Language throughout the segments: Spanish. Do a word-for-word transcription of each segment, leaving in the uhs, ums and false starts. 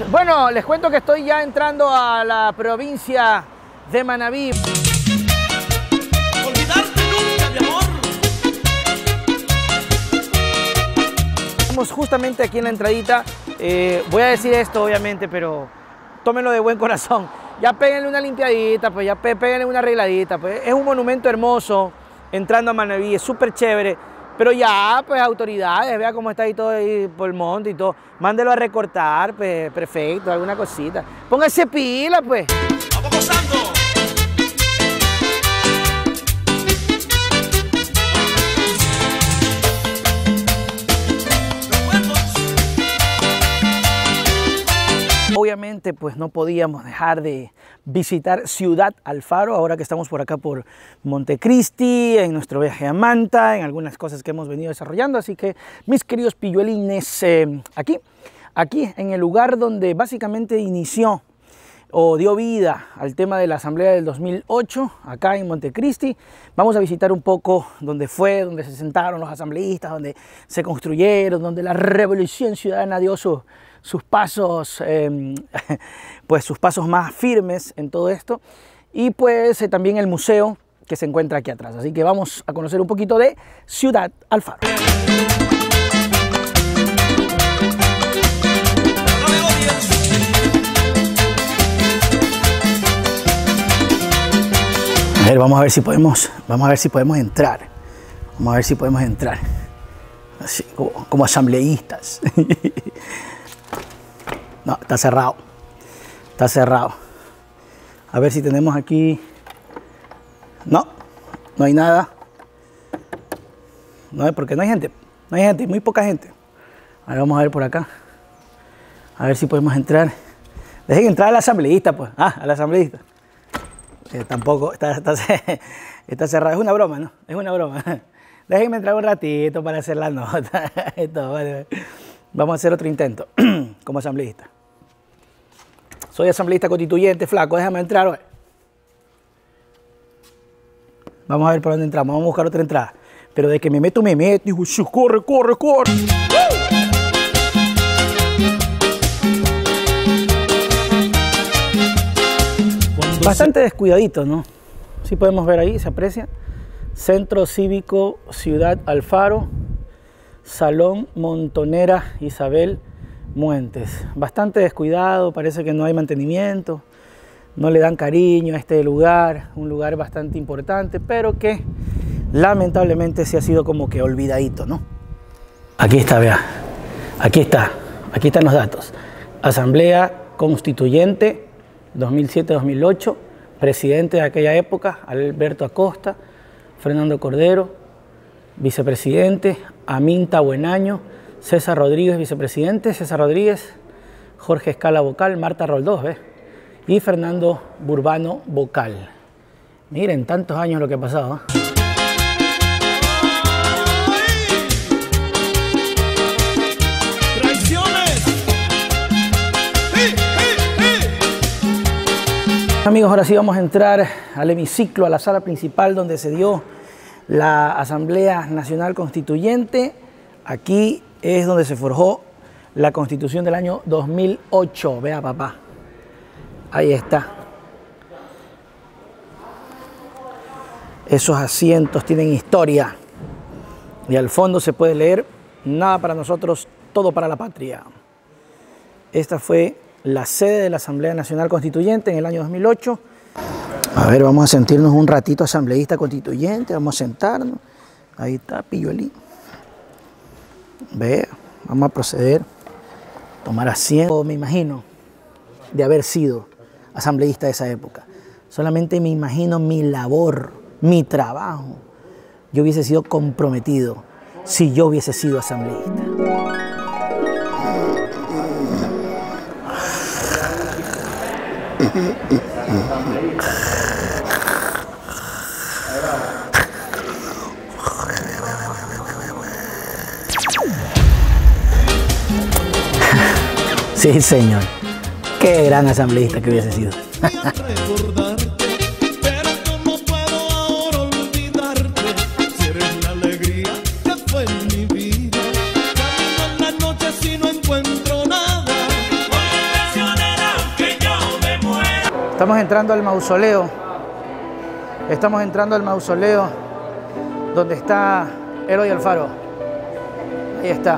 Bueno, les cuento que estoy ya entrando a la provincia de Manabí. Olvidarte nunca, mi amor. Estamos justamente aquí en la entradita. Eh, voy a decir esto, obviamente, pero tómenlo de buen corazón. Ya péguenle una limpiadita, pues ya péguenle una arregladita. Pues. Es un monumento hermoso entrando a Manabí, es súper chévere. Pero ya, pues, autoridades, vea cómo está ahí todo ahí por el monte y todo. Mándelo a recortar, pues, prefecto, alguna cosita. Póngase pila, pues. Vamos gozando. Obviamente, pues no podíamos dejar de visitar Ciudad Alfaro, ahora que estamos por acá por Montecristi, en nuestro viaje a Manta, en algunas cosas que hemos venido desarrollando. Así que, mis queridos pilluelines, eh, aquí, aquí en el lugar donde básicamente inició o dio vida al tema de la Asamblea del dos mil ocho, acá en Montecristi, vamos a visitar un poco donde fue, donde se sentaron los asambleístas, donde se construyeron, donde la Revolución Ciudadana dio su... sus pasos, eh, pues sus pasos más firmes en todo esto, y pues eh, también el museo que se encuentra aquí atrás. Así que vamos a conocer un poquito de Ciudad Alfaro. A ver, vamos a ver si podemos, vamos a ver si podemos entrar. Vamos a ver si podemos entrar. Así, como, como asambleístas. No, está cerrado. Está cerrado. A ver si tenemos aquí. No, no hay nada. No, porque no hay gente. No hay gente, muy poca gente. Ahora vamos a ver por acá. A ver si podemos entrar. Dejen entrar al asambleísta, pues. Ah, al asambleísta. Eh, tampoco, está, está, está cerrado. Es una broma, ¿no? Es una broma. Déjenme entrar un ratito para hacer la nota. Esto, vale. Vamos a hacer otro intento como asambleísta. Soy asambleísta constituyente, flaco, déjame entrar. Oye. Vamos a ver por dónde entramos, vamos a buscar otra entrada. Pero de que me meto, me meto. Digo, corre, corre, corre. Bastante descuidadito, ¿no? Sí podemos ver ahí, se aprecia. Centro Cívico Ciudad Alfaro. Salón Montonera Isabel Muentes. Bastante descuidado, parece que no hay mantenimiento, no le dan cariño a este lugar, un lugar bastante importante, pero que lamentablemente se ha sido como que olvidadito, ¿no? Aquí está, vea, aquí está, aquí están los datos. Asamblea Constituyente dos mil siete dos mil ocho, presidente de aquella época, Alberto Acosta, Fernando Cordero, vicepresidente, Aminta Buenaño, César Rodríguez, vicepresidente, César Rodríguez, Jorge Escala, vocal, Marta Roldós, ¿ves? Y Fernando Burbano, vocal. Miren, tantos años lo que ha pasado, ¿eh? Amigos, ahora sí vamos a entrar al hemiciclo, a la sala principal donde se dio la Asamblea Nacional Constituyente. Aquí es donde se forjó la Constitución del año dos mil ocho. Vea, papá. Ahí está. Esos asientos tienen historia. Y al fondo se puede leer: nada para nosotros, todo para la patria. Esta fue la sede de la Asamblea Nacional Constituyente en el año dos mil ocho. A ver, vamos a sentirnos un ratito asambleísta constituyente, vamos a sentarnos. Ahí está, pilluelín. Ve, vamos a proceder a tomar asiento. Me imagino de haber sido asambleísta de esa época. Solamente me imagino mi labor, mi trabajo. Yo hubiese sido comprometido si yo hubiese sido asambleísta. Sí, señor. Qué gran asambleísta que hubiese sido. Estamos entrando al mausoleo. Estamos entrando al mausoleo donde está Eloy Alfaro. Ahí está.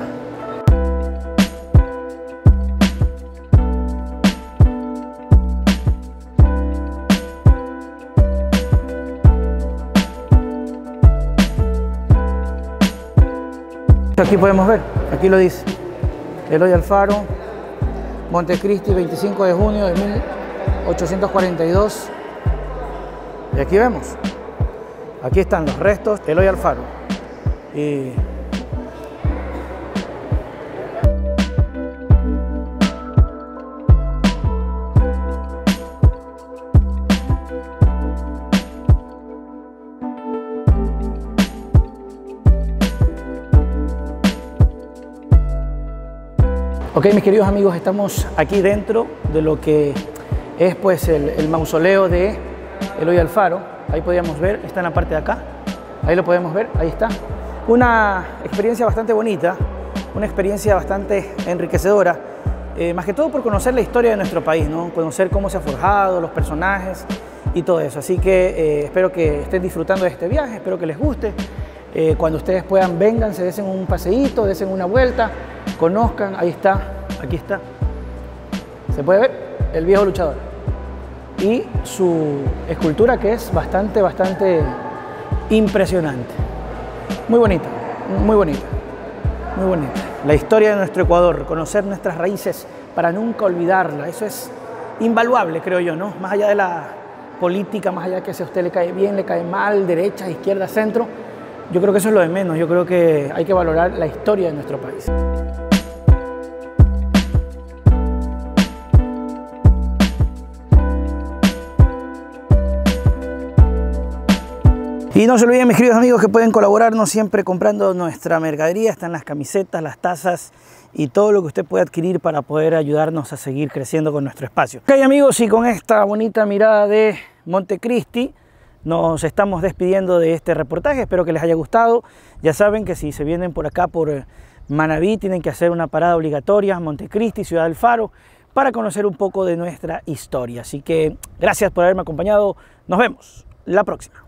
Aquí podemos ver, aquí lo dice, Eloy Alfaro, Montecristi, veinticinco de junio de mil ochocientos cuarenta y dos. Y aquí vemos, aquí están los restos de Eloy Alfaro. Y ok, mis queridos amigos, estamos aquí dentro de lo que es pues el, el mausoleo de Eloy Alfaro. Ahí podíamos ver, está en la parte de acá, ahí lo podemos ver, ahí está. Una experiencia bastante bonita, una experiencia bastante enriquecedora, eh, más que todo por conocer la historia de nuestro país, ¿no? Conocer cómo se ha forjado, los personajes y todo eso. Así que eh, espero que estén disfrutando de este viaje, espero que les guste. Eh, cuando ustedes puedan, vengan, se desen un paseíto, desen una vuelta, conozcan, ahí está, aquí está. Se puede ver el viejo luchador y su escultura, que es bastante, bastante impresionante. Muy bonita, muy bonita, muy bonita. La historia de nuestro Ecuador, conocer nuestras raíces para nunca olvidarla, eso es invaluable, creo yo, ¿no? Más allá de la política, más allá de que si a usted le cae bien, le cae mal, derecha, izquierda, centro, yo creo que eso es lo de menos. Yo creo que hay que valorar la historia de nuestro país. Y no se olviden, mis queridos amigos, que pueden colaborarnos siempre comprando nuestra mercadería. Están las camisetas, las tazas y todo lo que usted puede adquirir para poder ayudarnos a seguir creciendo con nuestro espacio. Ok, amigos, y con esta bonita mirada de Montecristi, nos estamos despidiendo de este reportaje. Espero que les haya gustado. Ya saben que si se vienen por acá, por Manabí, tienen que hacer una parada obligatoria, Montecristi, Ciudad Alfaro, para conocer un poco de nuestra historia. Así que gracias por haberme acompañado. Nos vemos la próxima.